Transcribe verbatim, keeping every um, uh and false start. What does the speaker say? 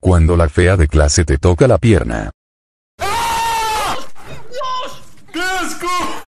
Cuando la fea de clase te toca la pierna.